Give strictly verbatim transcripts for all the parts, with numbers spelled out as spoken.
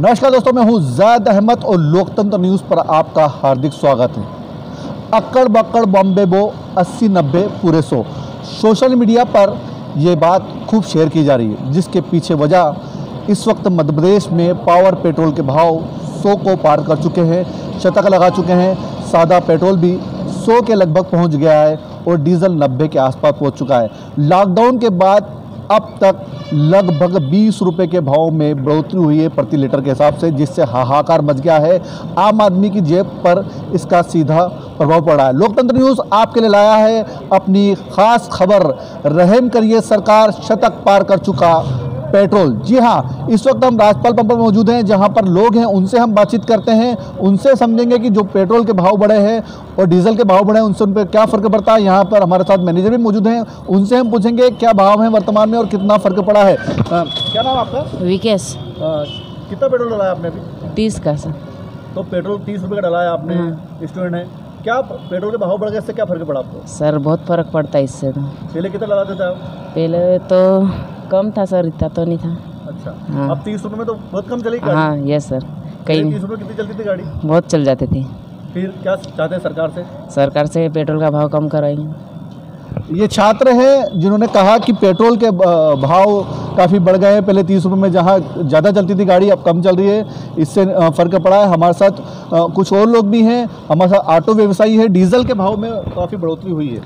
नमस्कार दोस्तों, मैं हूं ज़ैद अहमद और लोकतंत्र न्यूज़ पर आपका हार्दिक स्वागत है। अक्कड़ बक्कड़ बॉम्बे बो अस्सी नब्बे पूरे सौ, सोशल मीडिया पर यह बात खूब शेयर की जा रही है, जिसके पीछे वजह इस वक्त मध्य प्रदेश में पावर पेट्रोल के भाव सौ को पार कर चुके हैं, शतक लगा चुके हैं। सादा पेट्रोल भी सौ के लगभग पहुंच गया है और डीजल नब्बे के आसपास पहुंच चुका है। लॉकडाउन के बाद अब तक लगभग बीस रुपए के भाव में बढ़ोतरी हुई है प्रति लीटर के हिसाब से, जिससे हाहाकार मच गया है। आम आदमी की जेब पर इसका सीधा प्रभाव पड़ा है। लोकतंत्र न्यूज़ आपके लिए लाया है अपनी खास खबर, रहम करिए सरकार शतक पार कर चुका पेट्रोल। जी हाँ, इस वक्त हम राजपाल पंप पर मौजूद हैं, जहां पर लोग हैं, उनसे हम बातचीत करते हैं, उनसे समझेंगे कि जो पेट्रोल के भाव बढ़े हैं और डीजल के भाव बढ़े हैं उनसे उन पर क्या फ़र्क पड़ता है। यहाँ पर हमारे साथ मैनेजर भी मौजूद हैं, उनसे हम पूछेंगे क्या भाव हैं वर्तमान में और कितना फ़र्क पड़ा है। आ, क्या नाम आपका? विकेश। कितना पेट्रोल डलाया आपने अभी? तीस का सर। तो पेट्रोल तीस रुपये का डलाया आपने, हाँ। स्टूडेंट है। क्या पेट्रोल के भाव बढ़ गए, इससे क्या फ़र्क पड़ा आपको? सर बहुत फ़र्क पड़ता है इससे। तो पहले कितना लगाते थे आप? पहले तो कम था सर, इतना तो नहीं था। अच्छा। हाँ। अब तीस रुपये में तो बहुत कम चलेगी गाड़ी। हाँ यस सर। कई तीस रुपये कितनी चलती थी गाड़ी? बहुत चल जाती थी। फिर क्या चाहते हैं सरकार से? सरकार से पेट्रोल का भाव कम कराएंगे। ये छात्र हैं जिन्होंने कहा कि पेट्रोल के भाव काफ़ी बढ़ गए हैं। पहले तीस रुपये में जहाँ ज़्यादा चलती थी गाड़ी, अब कम चल रही है, इससे फ़र्क पड़ा है। हमारे साथ कुछ और लोग भी हैं, हमारे साथ ऑटो व्यवसायी है। डीजल के भाव में काफ़ी बढ़ोतरी हुई है,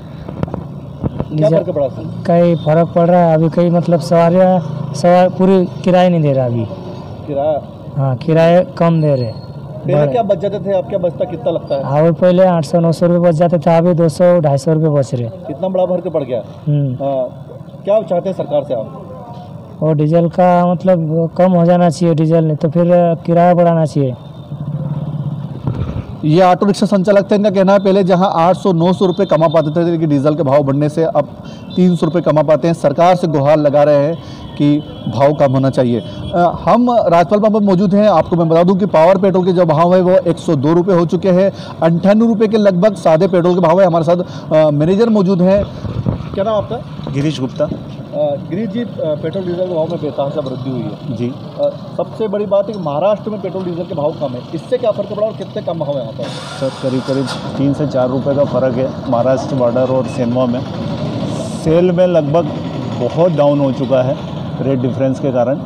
क्या फ़र्क पड़ा? कई फ़र्क पड़ रहा है अभी। कई मतलब सवारियाँ सवार पूरी किराया नहीं दे रहा अभी। किराया? हाँ, किराया कम दे रहे। पहले क्या बच जाते थे, अब क्या बचता कितना लगता है? हाँ, पहले आठ सौ नौ सौ रुपये बच जाते थे, अभी दो सौ ढाई सौ रुपये बच रहे। इतना बड़ा फर्क पड़ गया। क्या चाहते हैं सरकार से आप? और डीजल का मतलब कम हो जाना चाहिए डीजल, नहीं तो फिर किराया बढ़ाना चाहिए। ये ऑटो रिक्शा संचालक थे, इनका कहना है पहले जहां आठ सौ नौ सौ रुपये कमा पाते थे, लेकिन डीजल के भाव बढ़ने से अब तीन सौ रुपये कमा पाते हैं। सरकार से गुहार लगा रहे हैं कि भाव कम होना चाहिए। आ, हम राजपाल पंप पर मौजूद हैं। आपको मैं बता दूं कि पावर पेट्रोल के जो भाव है वो एक सौ दो रुपये हो चुके हैं। अंठानवे रुपये के लगभग सादे पेट्रोल के भाव है। हमारे साथ आ, मैनेजर मौजूद हैं। क्या नाम आपका? गिरीश गुप्ता। गिरीश जी, पेट्रोल डीजल के भाव में बेतहाशा वृद्धि हुई है जी। आ, सबसे बड़ी बात है कि महाराष्ट्र में पेट्रोल डीजल के भाव कम है, इससे क्या फ़र्क पड़ा और कितने कम भाव है यहाँ पर? सर करीब करीब तीन से चार रुपए का फ़र्क है महाराष्ट्र बॉर्डर और सेनवा में। सेल में लगभग बहुत डाउन हो चुका है रेट डिफरेंस के कारण।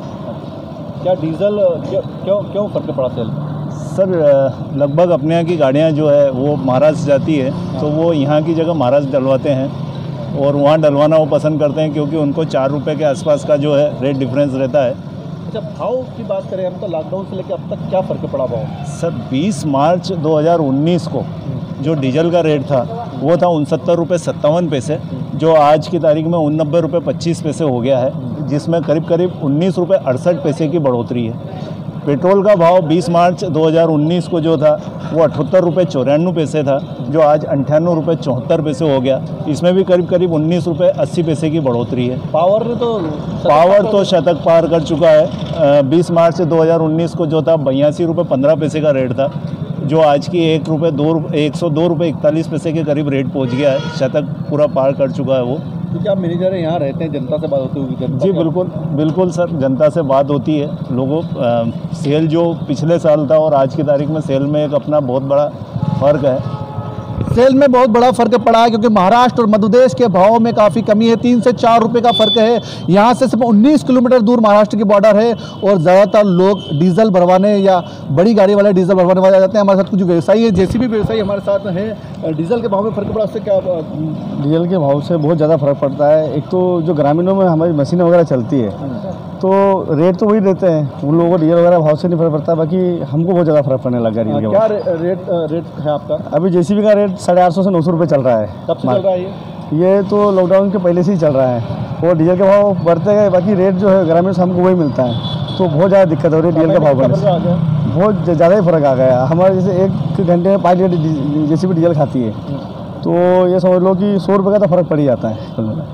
क्या डीजल क्यों क्यों क्यों फ़र्क पड़ा सेल में? सर लगभग अपने यहाँ की गाड़ियाँ जो है वो महाराष्ट्र जाती है, तो वो यहाँ की जगह महाराष्ट्र डलवाते हैं और वहाँ डलवाना वो पसंद करते हैं, क्योंकि उनको चार रुपए के आसपास का जो है रेट डिफरेंस रहता है। अच्छा, भाव की बात करें हम तो लॉकडाउन से लेकर अब तक क्या फ़र्क पड़ा भाव? सर बीस मार्च दो हज़ार उन्नीस को जो डीजल का रेट था वो था उनसत्तर रुपये सत्तावन पैसे, जो आज की तारीख में उननबे रुपये पच्चीस पैसे हो गया है, जिसमें करीब करीब उन्नीस रुपये अड़सठ पैसे की बढ़ोतरी है। पेट्रोल का भाव बीस मार्च दो हज़ार उन्नीस को जो था वो अठहत्तर रुपये चौरानवे पैसे था, जो आज अंठानवे रुपये चौहत्तर पैसे हो गया। इसमें भी करीब करीब उन्नीस रुपये अस्सी पैसे की बढ़ोतरी है। पावर ने तो पावर तो शतक पार कर चुका है। बीस मार्च दो हज़ार उन्नीस को जो था बयासी रुपये पंद्रह पैसे का रेट था, जो आज की एक रुपये दो एक सौ दो रुपये इकतालीस पैसे के करीब रेट पहुँच गया है। शतक पूरा पार कर चुका है वो। तो क्या मैनेजर यहाँ रहते हैं, जनता से बात होती होगी? जी बिल्कुल बिल्कुल सर, जनता से बात होती है। लोगों आ, सेल जो पिछले साल था और आज की तारीख में सेल में एक अपना बहुत बड़ा फ़र्क है। सेल में बहुत बड़ा फ़र्क पड़ा है, क्योंकि महाराष्ट्र और मध्य प्रदेश के भाव में काफ़ी कमी है। तीन से चार रुपये का फ़र्क है। यहाँ से सिर्फ उन्नीस किलोमीटर दूर महाराष्ट्र की बॉर्डर है और ज़्यादातर लोग डीजल भरवाने या बड़ी गाड़ी वाले डीजल भरवाने वाले जाते हैं। हमारे साथ कुछ व्यवसायी है, जैसे भी व्यवसायी हमारे साथ हैं। डीजल के भाव में फ़र्क पड़ा, उससे क्या? डीजल के भाव से बहुत ज़्यादा फ़र्क पड़ता है। एक तो जो ग्रामीणों में हमारी मशीनें वगैरह चलती है तो रेट तो वही देते हैं, उन लोगों को डीजल वगैरह भाव से नहीं फ़र्क पड़ता, बाकी हमको बहुत ज़्यादा फ़र्क पड़ने लगा डीजल के क्या रे, रेट रेट है आपका? अभी जेसीबी का रेट साढ़े आठ सौ से नौ सौ रुपये चल रहा है। कब से चल रहा है ये? ये तो लॉकडाउन के पहले से ही चल रहा है और डीजल के भाव बढ़ते गए, बाकी रेट जो है ग्रामीण से हमको वही मिलता है, तो बहुत ज़्यादा दिक्कत हो रही है डीजल के भाव बढ़ने से। बहुत ज़्यादा ही फ़र्क आ गया। हमारे जैसे एक घंटे में पाँच लीटर जेसीबी डीजल खाती है, तो ये समझ लो कि सौ रुपये का तो फ़र्क पड़ ही जाता है।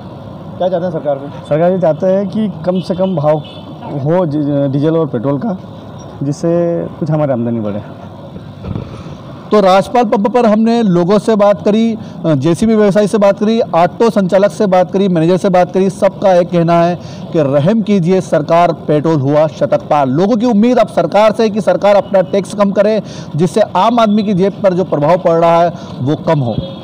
क्या चाहते हैं सरकार को? सरकार ये चाहते हैं कि कम से कम भाव हो डीजल और पेट्रोल का, जिससे कुछ हमारी आमदनी बढ़े। तो राजपाल पंप पर हमने लोगों से बात करी, जेसीबी व्यवसायी से बात करी, ऑटो संचालक से बात करी, मैनेजर से बात करी। सबका एक कहना है कि रहम कीजिए सरकार, पेट्रोल हुआ शतक पार। लोगों की उम्मीद अब सरकार से है कि सरकार अपना टैक्स कम करे, जिससे आम आदमी की जेब पर जो प्रभाव पड़ रहा है वो कम हो।